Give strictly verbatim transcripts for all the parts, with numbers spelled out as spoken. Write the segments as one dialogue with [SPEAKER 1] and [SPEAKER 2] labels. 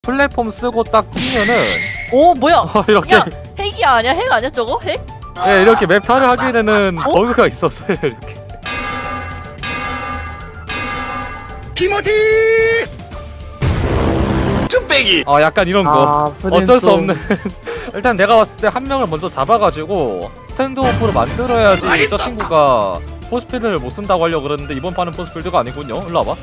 [SPEAKER 1] 플랫폼 쓰고 딱 뛰면은
[SPEAKER 2] 오 뭐야?
[SPEAKER 1] 이렇게
[SPEAKER 2] 야 핵이 아니야? 핵 아니야 저거? 핵?
[SPEAKER 1] 예, 이렇게 맵타를 하게 되는 어? 버그가 있었어요. 이렇게.
[SPEAKER 3] 키모티 쭈빼기.
[SPEAKER 1] 아 약간 이런 거
[SPEAKER 2] 아,
[SPEAKER 1] 어쩔 수 없는. 일단 내가 봤을 때 한 명을 먼저 잡아가지고 스탠드오프로 만들어야지 저 친구가 포스필드를 못 쓴다고 하려고 그러는데 이번 판은 포스필드가 아니군요. 일로 와봐.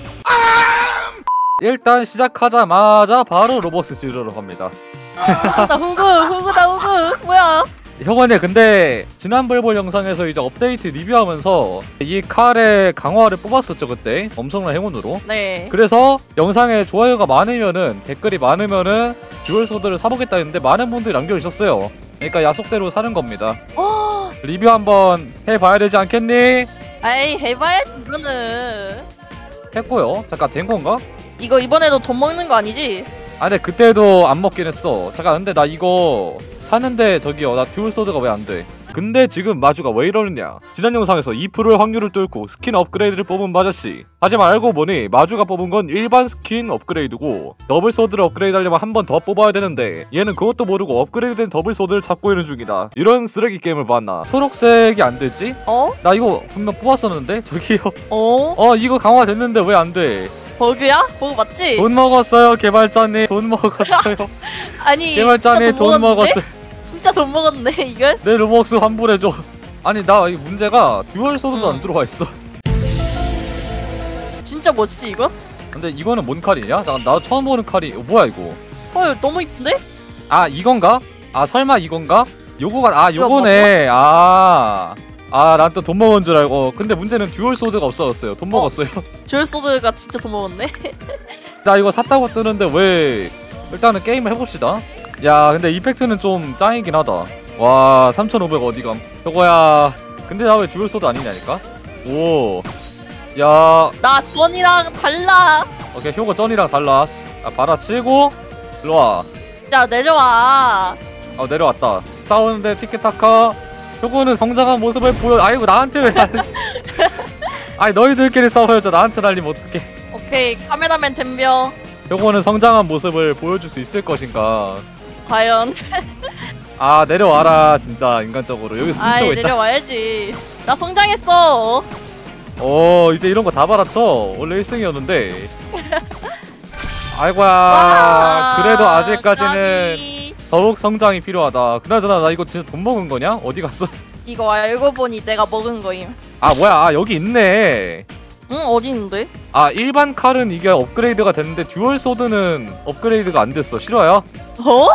[SPEAKER 1] 일단 시작하자마자 바로 로버스 지르러 갑니다.
[SPEAKER 2] 후구다 후구 후구다 후구 뭐야?
[SPEAKER 1] 형원이 근데 지난 벌벌 영상에서 이제 업데이트 리뷰하면서 이 칼의 강화를 뽑았었죠 그때 엄청난 행운으로.
[SPEAKER 2] 네.
[SPEAKER 1] 그래서 영상에 좋아요가 많으면은 댓글이 많으면은 듀얼소드를 사보겠다 했는데 많은 분들이 남겨주셨어요. 그러니까 야속대로 사는 겁니다.
[SPEAKER 2] 어.
[SPEAKER 1] 리뷰 한번 해봐야 되지 않겠니?
[SPEAKER 2] 아이 해봐야지 이거는.
[SPEAKER 1] 했고요. 잠깐 된 건가?
[SPEAKER 2] 이거 이번에도 돈 먹는 거 아니지?
[SPEAKER 1] 아 근데 그때도 안 먹긴 했어. 잠깐 근데 나 이거 사는데 저기요 나 듀얼소드가 왜 안 돼? 근데 지금 마주가 왜 이러느냐. 지난 영상에서 이 퍼센트의 확률을 뚫고 스킨 업그레이드를 뽑은 마저씨. 하지만 알고 보니 마주가 뽑은 건 일반 스킨 업그레이드고 더블소드를 업그레이드 하려면 한 번 더 뽑아야 되는데 얘는 그것도 모르고 업그레이드된 더블소드를 찾고 있는 중이다. 이런 쓰레기 게임을 봤나. 초록색이 안 됐지?
[SPEAKER 2] 어?
[SPEAKER 1] 나 이거 분명 뽑았었는데? 저기요.
[SPEAKER 2] 어?
[SPEAKER 1] 어 이거 강화됐는데 왜 안 돼?
[SPEAKER 2] 버그야? 버그 맞지?
[SPEAKER 1] 돈 먹었어요 개발자님. 돈 먹었어요.
[SPEAKER 2] 아니
[SPEAKER 1] 개발자님 돈 먹었어요.
[SPEAKER 2] 진짜 돈 먹었네 이걸?
[SPEAKER 1] 내 로벅스 환불해줘. 아니 나 이 문제가 듀얼소드도
[SPEAKER 2] 응.
[SPEAKER 1] 안 들어와 있어.
[SPEAKER 2] 진짜 멋지 이거?
[SPEAKER 1] 근데 이거는 뭔 칼이냐? 잠깐 나 처음 보는 칼이 어, 뭐야 이거?
[SPEAKER 2] 헐 너무 이쁜데?
[SPEAKER 1] 아 이건가? 아 설마 이건가? 요거가 아
[SPEAKER 2] 이거
[SPEAKER 1] 요거네. 아 아 난 또 돈 먹은 줄 알고. 근데 문제는 듀얼소드가 없어졌어요. 돈
[SPEAKER 2] 어?
[SPEAKER 1] 먹었어요.
[SPEAKER 2] 듀얼소드가 진짜 돈 먹었네.
[SPEAKER 1] 나 이거 샀다고 뜨는데 왜. 일단은 게임을 해봅시다. 야 근데 이펙트는 좀 짱이긴 하다. 와 삼천오백 어디감. 저거야. 근데 나 왜 듀얼소드 아니냐니까? 오. 야.
[SPEAKER 2] 나 전이랑 달라.
[SPEAKER 1] 오케이 효고 전이랑 달라. 아 받아치고 일로와.
[SPEAKER 2] 야 내려와.
[SPEAKER 1] 어 내려왔다. 싸우는데 티키타카. 효고는 성장한 모습을 보여. 아이고 나한테 왜 안... 아니 너희들끼리 싸워야죠. 나한테 날리면 어떡해.
[SPEAKER 2] 오케이 카메라맨 덤벼.
[SPEAKER 1] 효고는 성장한 모습을 보여줄 수 있을 것인가.
[SPEAKER 2] 과연.
[SPEAKER 1] 아 내려와라 진짜 인간적으로. 여기서
[SPEAKER 2] 아이
[SPEAKER 1] 훔치고 있다.
[SPEAKER 2] 내려와야지. 나 성장했어.
[SPEAKER 1] 어 이제 이런 거 다 받아쳐. 원래 일 승이었는데. 아이고야.
[SPEAKER 2] 와,
[SPEAKER 1] 그래도 아직까지는
[SPEAKER 2] 까비.
[SPEAKER 1] 더욱 성장이 필요하다. 그나저나 나 이거 진짜 돈 먹은 거냐? 어디 갔어?
[SPEAKER 2] 이거 알고 보니 내가 먹은 거임.
[SPEAKER 1] 아 뭐야. 아 여기 있네.
[SPEAKER 2] 응 어디 있는데?
[SPEAKER 1] 아 일반 칼은 이게 업그레이드가 됐는데 듀얼 소드는 업그레이드가 안 됐어. 싫어요?
[SPEAKER 2] 어?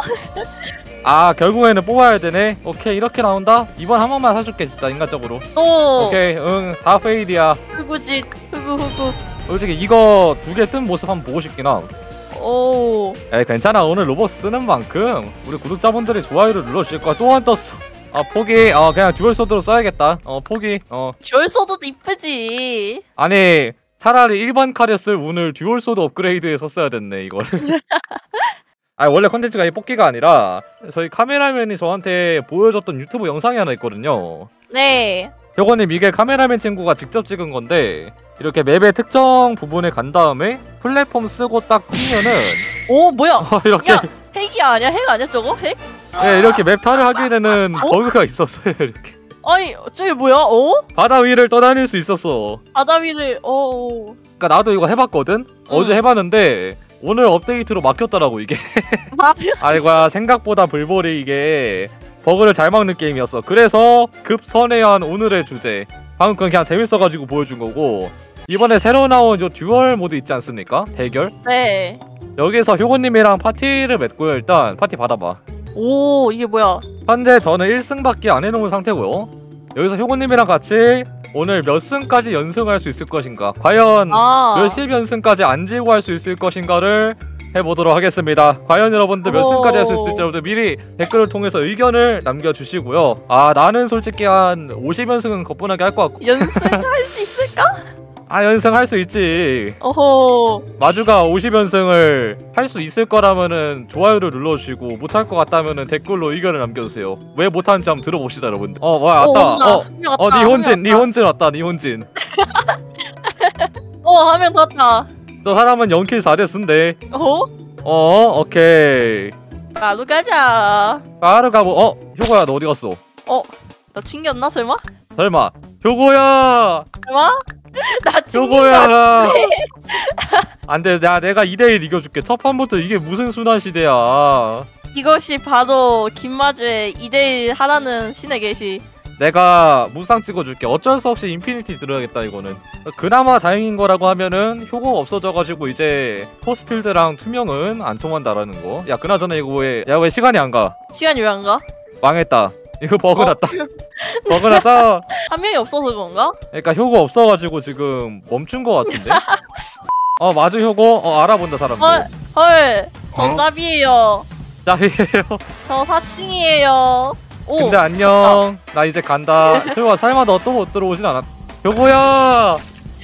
[SPEAKER 1] 아 결국에는 뽑아야 되네. 오케이 이렇게 나온다. 이번 한 번만 사줄게 진짜 인간적으로.
[SPEAKER 2] 또.
[SPEAKER 1] 오케이 응 다 페일이야.
[SPEAKER 2] 후구짓 후구 후구.
[SPEAKER 1] 솔직히 이거 두 개 뜬 모습 한번 보고 싶긴 함.
[SPEAKER 2] 오.
[SPEAKER 1] 에이 괜찮아. 오늘 로봇 쓰는 만큼 우리 구독자분들이 좋아요를 눌러주실 거야. 또 안 떴어. 아 포기. 어 그냥 듀얼 소드로 써야겠다. 어 포기. 어
[SPEAKER 2] 듀얼소드도 이쁘지.
[SPEAKER 1] 아니 차라리 일반 칼이었을 오늘 듀얼 소드 업그레이드에 썼어야 됐네 이거를. 아 원래 컨텐츠가 이 뽑기가 아니라 저희 카메라맨이 저한테 보여줬던 유튜브 영상이 하나 있거든요.
[SPEAKER 2] 네.
[SPEAKER 1] 요거님 이게 카메라맨 친구가 직접 찍은 건데 이렇게 맵의 특정 부분에 간 다음에 플랫폼 쓰고 딱 뛰면은
[SPEAKER 2] 오 뭐야?
[SPEAKER 1] 어, 이렇게
[SPEAKER 2] 야 핵이 아니야? 핵 아니야 저거? 핵?
[SPEAKER 1] 네, 이렇게 맵타를 하게 되는 버그가 있었어요. 이렇게
[SPEAKER 2] 아니 저기 뭐야? 어?
[SPEAKER 1] 바다 위를 떠다닐 수 있었어.
[SPEAKER 2] 바다 위를 어.
[SPEAKER 1] 그러니까 나도 이거 해봤거든.
[SPEAKER 2] 응.
[SPEAKER 1] 어제 해봤는데 오늘 업데이트로 막혔더라고 이게. 아이고야 생각보다 불벌이 이게 버그를 잘 막는 게임이었어. 그래서 급선회한 오늘의 주제. 방금 그건 그냥 재밌어가지고 보여준 거고 이번에 새로 나온 요 듀얼 모드 있지 않습니까? 대결?
[SPEAKER 2] 네.
[SPEAKER 1] 여기서 효고님이랑 파티를 맺고요. 일단 파티 받아봐.
[SPEAKER 2] 오 이게 뭐야?
[SPEAKER 1] 현재 저는 일 승밖에 안 해놓은 상태고요. 여기서 효고님이랑 같이 오늘 몇 승까지 연승할 수 있을 것인가, 과연
[SPEAKER 2] 아.
[SPEAKER 1] 몇십 연승까지 안 지고 할 수 있을 것인가를 해보도록 하겠습니다. 과연 여러분들 몇 승까지 할 수 있을지 여러분들 미리 댓글을 통해서 의견을 남겨주시고요. 아 나는 솔직히 한 오십 연승은 거뿐하게 할 것 같고.
[SPEAKER 2] 연승할 수 있을까?
[SPEAKER 1] 아 연승할 수 있지.
[SPEAKER 2] 어허.
[SPEAKER 1] 마주가 오십 연승을 할 수 있을 거라면은 좋아요를 눌러주시고 못할 것 같다면은 댓글로 의견을 남겨주세요. 왜 못하는지 한번 들어봅시다 여러분들. 어 뭐야 왔다. 어, 어 니혼진 니혼진 왔다. 니혼진.
[SPEAKER 2] 어 한 명 더 왔다.
[SPEAKER 1] 저 사람은 영 킬 사 데스인데
[SPEAKER 2] 어?
[SPEAKER 1] 어 오케이.
[SPEAKER 2] 나도 가자.
[SPEAKER 1] 빠르 가보. 어 효고야 너 어디 갔어?
[SPEAKER 2] 어? 나 튕겼나 설마?
[SPEAKER 1] 설마 효고야.
[SPEAKER 2] 설마? 나 튕긴 거
[SPEAKER 1] 효고야.
[SPEAKER 2] 같은데?
[SPEAKER 1] 안돼 나 내가 이 대 일 이겨줄게. 첫 판부터 이게 무슨 순환 시대야.
[SPEAKER 2] 이것이 바로 김마주의 이 대 일 하나는 신의 계시.
[SPEAKER 1] 내가 무쌍 찍어줄게. 어쩔 수 없이 인피니티 들어야겠다 이거는. 그나마 다행인 거라고 하면은 효고가 없어져가지고 이제 포스필드랑 투명은 안 통한다라는 거. 야 그나저나 이거 왜 야 왜 시간이 안 가?
[SPEAKER 2] 시간이 왜 안 가?
[SPEAKER 1] 망했다. 이거 버그
[SPEAKER 2] 어?
[SPEAKER 1] 났다. 버그 났다.
[SPEAKER 2] 한 명이 없어서 그런가?
[SPEAKER 1] 그러니까 효고 없어가지고 지금 멈춘 거 같은데? 어 맞아 효고. 어 알아본다 사람들.
[SPEAKER 2] 헐, 헐, 저
[SPEAKER 3] 어?
[SPEAKER 2] 짭이에요.
[SPEAKER 1] 짭이에요.
[SPEAKER 2] 저 사칭이에요. 오,
[SPEAKER 1] 근데 안녕. 나 이제 간다. 효고야 설마 너 또 못 들어오진 않았? 효고야.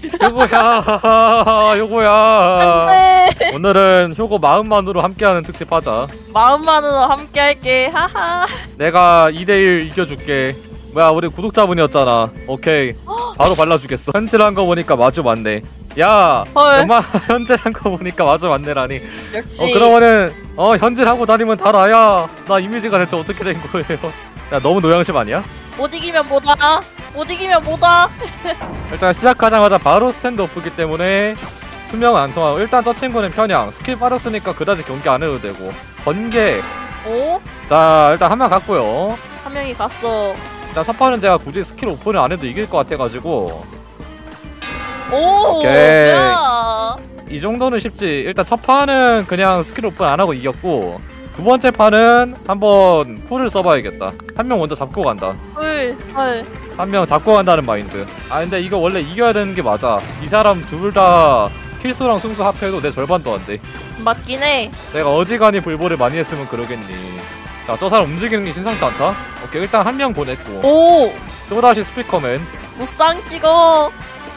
[SPEAKER 1] 효고야. 효고야.
[SPEAKER 2] 안돼.
[SPEAKER 1] 오늘은 효고 마음만으로 함께하는 특집 하자.
[SPEAKER 2] 마음만으로 함께 할게. 하하.
[SPEAKER 1] 내가 이 대 일 이겨줄게. 뭐야 우리 구독자분이었잖아. 오케이 바로 발라주겠어. 현질한 거 보니까 마주 맞네. 야
[SPEAKER 2] 헐,
[SPEAKER 1] 엄마 현질한 거 보니까 마주 맞네라니.
[SPEAKER 2] 역시.
[SPEAKER 1] 어 그러면은 어 현질하고 다니면 다 나야. 나 이미지가 대체 어떻게 된 거예요? 야 너무 노양심 아니야?
[SPEAKER 2] 못 이기면 뭐다. 못 이기면 뭐다.
[SPEAKER 1] 일단 시작하자마자 바로 스탠드오프기 때문에 투명은 안 통하고 일단 저 친구는 편향 스킬 빠졌으니까 그다지 경기 안 해도 되고 번개.
[SPEAKER 2] 오,
[SPEAKER 1] 자 일단 한 명 갔고요.
[SPEAKER 2] 한 명이 갔어.
[SPEAKER 1] 일단 첫 판은 제가 굳이 스킬 오픈을 안 해도 이길 것 같아가지고
[SPEAKER 2] 오,
[SPEAKER 1] 오케이.
[SPEAKER 2] 뭐야?
[SPEAKER 1] 이 정도는 쉽지. 일단 첫 판은 그냥 스킬 오픈 안 하고 이겼고 두 번째 판은 한번 풀을 써봐야겠다. 한 명 먼저 잡고 간다.
[SPEAKER 2] 헐, 헐.
[SPEAKER 1] 한 명 잡고 간다는 마인드. 아 근데 이거 원래 이겨야 되는 게 맞아. 이 사람 둘 다 킬수랑 승수 합해도 내 절반도 안 돼.
[SPEAKER 2] 맞긴 해.
[SPEAKER 1] 내가 어지간히 불보를 많이 했으면 그러겠니. 자, 저 사람 움직이는 게 심상치 않다. 오케이 일단 한 명 보냈고
[SPEAKER 2] 오,
[SPEAKER 1] 또다시 스피커맨.
[SPEAKER 2] 무쌍 찍어.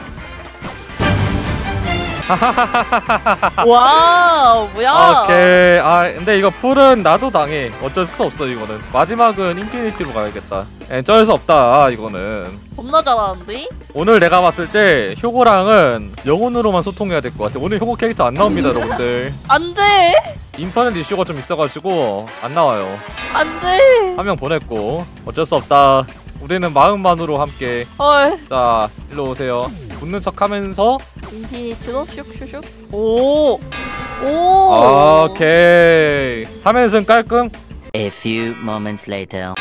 [SPEAKER 2] 와우, 뭐야?
[SPEAKER 1] 오케이. 아 근데 이거 풀은 나도 당해. 어쩔 수 없어 이거는. 마지막은 인피니티로 가야겠다. 에, 어쩔 수 없다 이거는.
[SPEAKER 2] 겁나 잘하는데?
[SPEAKER 1] 오늘 내가 봤을 때 효고랑은 영혼으로만 소통해야 될 것 같아. 오늘 효고 캐릭터 안 나옵니다 여러분들.
[SPEAKER 2] 안 돼!
[SPEAKER 1] 인터넷 이슈가 좀 있어가지고 안 나와요.
[SPEAKER 2] 안 돼!
[SPEAKER 1] 한 명 보냈고 어쩔 수 없다. 우리는 마음만으로 함께.
[SPEAKER 2] 헐.
[SPEAKER 1] 자 일로 오세요. 붙는 척하면서.
[SPEAKER 2] 인피니트로 슉슉슉. 오! 오!
[SPEAKER 1] 아, 오케이. 삼 연승 깔끔.
[SPEAKER 4] A few moments later.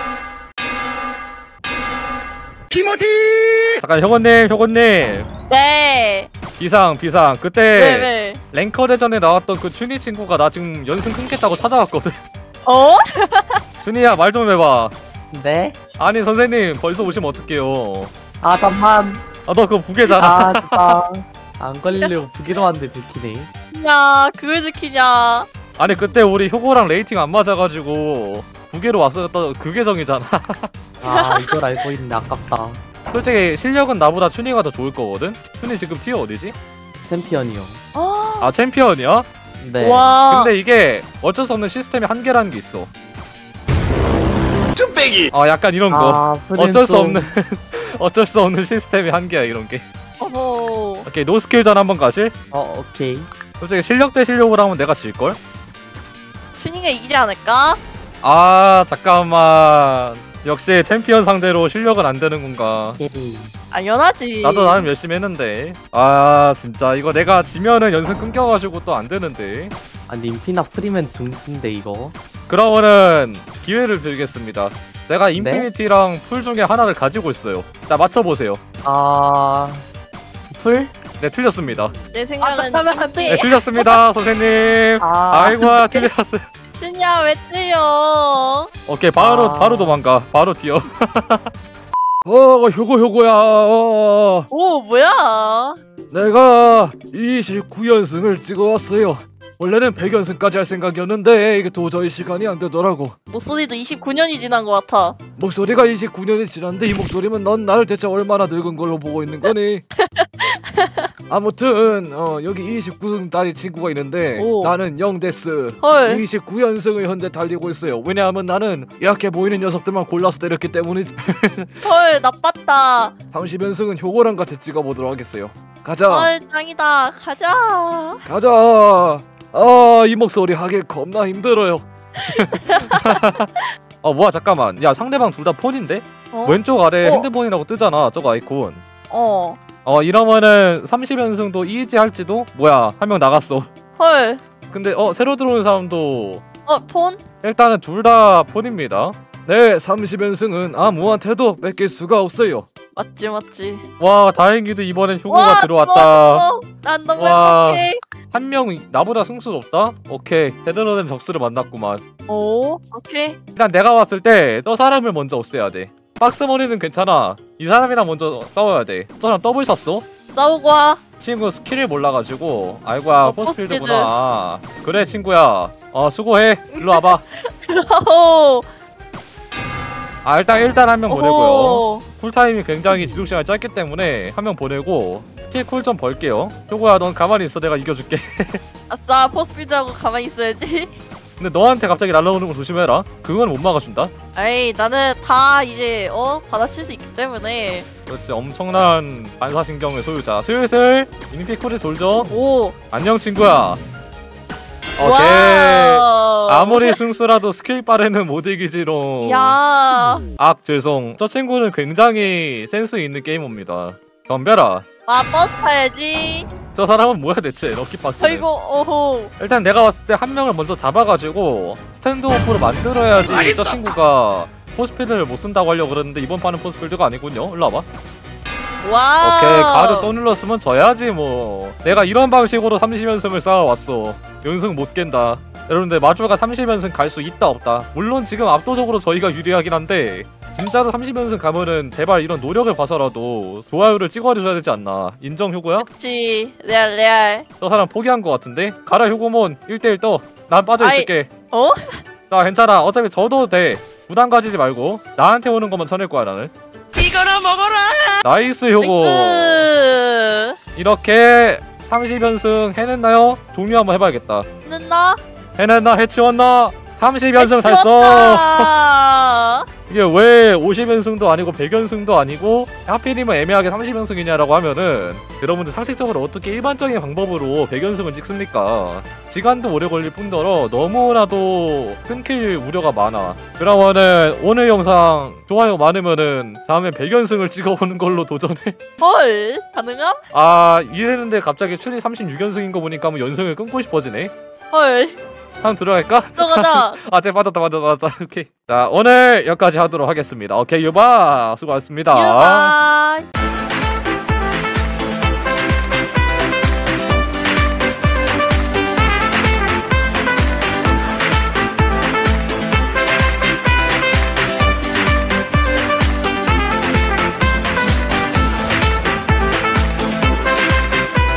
[SPEAKER 3] 키모티
[SPEAKER 1] 잠깐 효고님 효고님
[SPEAKER 2] 네!
[SPEAKER 1] 비상 비상. 그때
[SPEAKER 2] 네, 네.
[SPEAKER 1] 랭커 대전에 나왔던 그 춘희 친구가 나 지금 연승 끊겠다고 찾아왔거든.
[SPEAKER 2] 어?
[SPEAKER 1] 춘희야 말 좀 해봐.
[SPEAKER 5] 네?
[SPEAKER 1] 아니 선생님 벌써 오시면 어떡해요.
[SPEAKER 5] 아 잠만.
[SPEAKER 1] 아 너 그거 부계잖아.
[SPEAKER 5] 아 진짜 안 걸리려고 부기로 하는데 들키네.
[SPEAKER 2] 야, 그걸 지키냐.
[SPEAKER 1] 아니 그때 우리 효고랑 레이팅 안 맞아가지고 부계로 왔었던 그 계정이잖아.
[SPEAKER 5] 아 이걸 알고 있네. 아깝다.
[SPEAKER 1] 솔직히 실력은 나보다 춘희가 더 좋을 거거든. 춘희 지금 티어 어디지?
[SPEAKER 5] 챔피언이요.
[SPEAKER 1] 아 챔피언이야?
[SPEAKER 5] 네.
[SPEAKER 2] 와.
[SPEAKER 1] 근데 이게 어쩔 수 없는 시스템이 한계라는 게 있어.
[SPEAKER 3] 뚝배기
[SPEAKER 1] 아 약간 이런 거.
[SPEAKER 5] 아, 프렌
[SPEAKER 1] 어쩔 수
[SPEAKER 5] 좀-
[SPEAKER 1] 없는 어쩔 수 없는 시스템이 한계야 이런 게.
[SPEAKER 2] 어허.
[SPEAKER 1] 오케이 노스킬전 한번 가실?
[SPEAKER 5] 어 오케이.
[SPEAKER 1] 솔직히 실력 대 실력으로 하면 내가 질걸?
[SPEAKER 2] 슈닝가 이기지 않을까?
[SPEAKER 1] 아 잠깐만. 역시 챔피언 상대로 실력은 안 되는 건가.
[SPEAKER 5] 오케이.
[SPEAKER 2] 당연하지.
[SPEAKER 1] 나도 나름 열심히 했는데. 아 진짜 이거 내가 지면은 연승 끊겨가지고 또 안 되는데.
[SPEAKER 5] 아니 인피나 프리면 중인데 이거.
[SPEAKER 1] 그러면은 기회를 드리겠습니다. 내가 인피니티랑 풀 중에 하나를 가지고 있어요. 자 맞춰보세요.
[SPEAKER 5] 아 풀?
[SPEAKER 1] 네 틀렸습니다.
[SPEAKER 2] 내 생각은
[SPEAKER 5] 잠깐만, 안 돼.
[SPEAKER 1] 네 틀렸습니다 선생님.
[SPEAKER 5] 아
[SPEAKER 1] 아이고야 틀렸어요.
[SPEAKER 2] 슈냐 왜 틀려?
[SPEAKER 1] 오케이 바로
[SPEAKER 5] 아.
[SPEAKER 1] 바로 도망가. 바로 뛰어. 어 효고 효고야. 어,
[SPEAKER 2] 오, 뭐야?
[SPEAKER 1] 내가 이십구 연승을 찍어왔어요. 원래는 백 연승까지 할 생각이었는데 이게 도저히 시간이 안 되더라고.
[SPEAKER 2] 목소리도 이십구 년이 지난 것 같아.
[SPEAKER 1] 목소리가 이십구 년이 지났는데 이 목소리면 넌 나를 대체 얼마나 늙은 걸로 보고 있는 거니? 아무튼 어, 여기 이십구 등 딸이 친구가 있는데
[SPEAKER 2] 오.
[SPEAKER 1] 나는 영데스
[SPEAKER 2] 헐.
[SPEAKER 1] 이십구 연승을 현재 달리고 있어요. 왜냐하면 나는 약해 보이는 녀석들만 골라서 때렸기 때문이지.
[SPEAKER 2] 헐, 나빴다.
[SPEAKER 1] 삼십 연승은 효고랑 같이 찍어보도록 하겠어요. 가자
[SPEAKER 2] 헐, 짱이다. 가자.
[SPEAKER 1] 가자. 아, 이 목소리 하기 겁나 힘들어요. 어 뭐야 잠깐만. 야 상대방 둘 다 폰인데?
[SPEAKER 2] 어?
[SPEAKER 1] 왼쪽 아래
[SPEAKER 2] 어?
[SPEAKER 1] 핸드폰이라고 뜨잖아 저거 아이콘.
[SPEAKER 2] 어.
[SPEAKER 1] 어 이러면은 삼십 연승도 이지 할지도? 뭐야 한 명 나갔어.
[SPEAKER 2] 헐.
[SPEAKER 1] 근데 어 새로 들어오는 사람도
[SPEAKER 2] 어, 폰?
[SPEAKER 1] 일단은 둘 다 폰입니다. 네 삼십 연승은 아무한테도 뺏길 수가 없어요.
[SPEAKER 2] 맞지, 맞지.
[SPEAKER 1] 와 다행히도 이번엔 효고가
[SPEAKER 2] 와,
[SPEAKER 1] 들어왔다.
[SPEAKER 2] 좋았어. 난 너무
[SPEAKER 1] 와.
[SPEAKER 2] 행복해.
[SPEAKER 1] 한 명 나보다 승수 높다? 오케이 제대로 된 적수를 만났구만.
[SPEAKER 2] 오, 오케이.
[SPEAKER 1] 일단 내가 왔을 때 저 사람을 먼저 없애야 돼. 박스머리는 괜찮아. 이 사람이랑 먼저 싸워야 돼. 저 사람 더블 샀어?
[SPEAKER 2] 싸우고 와.
[SPEAKER 1] 친구 스킬을 몰라가지고 아이고야
[SPEAKER 2] 어,
[SPEAKER 1] 포스필드구나. 그래 친구야 어 수고해 일로 와봐.
[SPEAKER 2] 호호.
[SPEAKER 1] 아 일단 일단 한 명 보내고요.
[SPEAKER 2] 오호.
[SPEAKER 1] 쿨타임이 굉장히 지속시간이 짧기 때문에 한 명 보내고 스킬 쿨 좀 벌게요. 효고야 넌 가만히 있어. 내가 이겨줄게.
[SPEAKER 2] 아싸, 포스피드하고 가만히 있어야지.
[SPEAKER 1] 근데 너한테 갑자기 날라오는 거 조심해라. 그건 못 막아준다.
[SPEAKER 2] 에이, 나는 다 이제 어 받아칠 수 있기 때문에.
[SPEAKER 1] 그렇지 엄청난 반사신경의 소유자. 슬슬 인피쿨이 돌죠.
[SPEAKER 2] 오.
[SPEAKER 1] 안녕 친구야. 오케이.
[SPEAKER 2] 와우.
[SPEAKER 1] 아무리 승수라도 스킬 빠르는 못 이기지롱.
[SPEAKER 2] 야.
[SPEAKER 1] 악 죄송. 저 친구는 굉장히 센스 있는 게이머입니다. 덤벼라.
[SPEAKER 2] 와, 버스 타야지.
[SPEAKER 1] 저 사람은 뭐야 대체 럭키박스.
[SPEAKER 2] 아이고, 오호.
[SPEAKER 1] 일단 내가 왔을 때 한 명을 먼저 잡아가지고 스탠드오프로 만들어야지 저 친구가 포스필드를 못 쓴다고 하려고 그러는데 이번 판은 포스필드가 아니군요. 일로 와봐.
[SPEAKER 2] 와우.
[SPEAKER 1] 오케이 가드 또 눌렀으면 져야지 뭐. 내가 이런 방식으로 삼십 연승을 쌓아왔어. 연승 못 깬다. 여러분들 마주가 삼십 연승 갈 수 있다 없다. 물론 지금 압도적으로 저희가 유리하긴 한데 진짜로 삼십 연승 가면은 제발 이런 노력을 봐서라도 좋아요를 찍어줘야 되지 않나. 인정 효고야?
[SPEAKER 2] 그치. 레알, 레알.
[SPEAKER 1] 저 사람 포기한 것 같은데? 가라 효고몬 일 대일 떠. 난 빠져있을게.
[SPEAKER 2] 어?
[SPEAKER 1] 자 괜찮아. 어차피 져도 돼. 부담 가지지 말고 나한테 오는 것만 쳐낼 거야 나는.
[SPEAKER 2] 이거나 먹어라.
[SPEAKER 1] 나이스 효고.
[SPEAKER 2] 나이스.
[SPEAKER 1] 이렇게 삼십 연승 해냈나요? 종료 한번 해봐야겠다.
[SPEAKER 2] 는나?
[SPEAKER 1] 해냈나? 해치웠나? 삼십 연승 달성.
[SPEAKER 2] 치웠다.
[SPEAKER 1] 이게 왜 오십 연승도 아니고 백 연승도 아니고 하필이면 애매하게 삼십 연승이냐라고 하면은 여러분들 상식적으로 어떻게 일반적인 방법으로 백 연승을 찍습니까? 시간도 오래 걸릴 뿐더러 너무나도 끊길 우려가 많아. 그러면은 오늘 영상 좋아요 많으면은 다음에 백 연승을 찍어보는 걸로 도전해.
[SPEAKER 2] 헐. 가능함?
[SPEAKER 1] 아 이랬는데 갑자기 추리 삼십육 연승인 거 보니까 뭐 연승을 끊고 싶어지네.
[SPEAKER 2] 헐.
[SPEAKER 1] 한번 들어갈까?
[SPEAKER 2] 들어가자.
[SPEAKER 1] 아, 제 맞았다, 맞았다, 맞았다. 오케이. 자, 오늘 여기까지 하도록 하겠습니다. 오케이, 유바 수고하셨습니다.
[SPEAKER 2] 유바이.